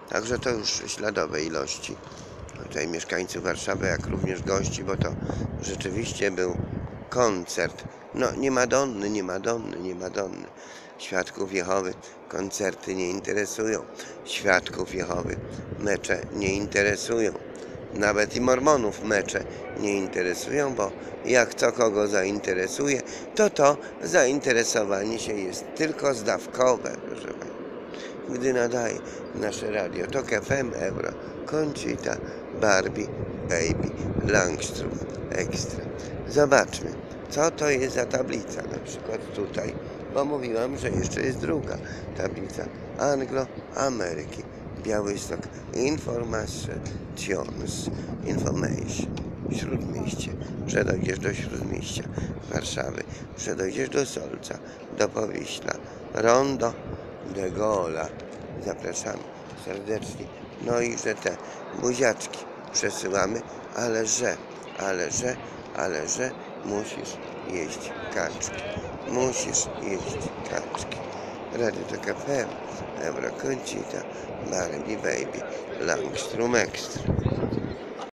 Także to już śladowe ilości tutaj mieszkańców Warszawy, jak również gości, bo to rzeczywiście był koncert. No nie Madonny. Świadków Jehowy koncerty nie interesują. Świadków Jehowy mecze nie interesują. Nawet i Mormonów mecze nie interesują, bo jak co kogo zainteresuje, to zainteresowanie się jest tylko zdawkowe, proszę Państwa. Gdy nadaje nasze radio TOK FM, Euro, Conchita, Barbie, Baby, Langstrom, Extra. Zobaczmy, co to jest za tablica, na przykład tutaj, bo mówiłam, że jeszcze jest druga tablica Anglo-Ameryki, Białystok, Information, Śródmieście. Przedojdziesz do Śródmieścia Warszawy, przedojdziesz do Solca, do Powiśla, Rondo de Gola. Zapraszamy serdecznie. No i że te buziaczki przesyłamy, ale że musisz jeść kaczki. Radio TOK FM, Euro, Conchita, Barbie, Baby, Langstrom, Extra.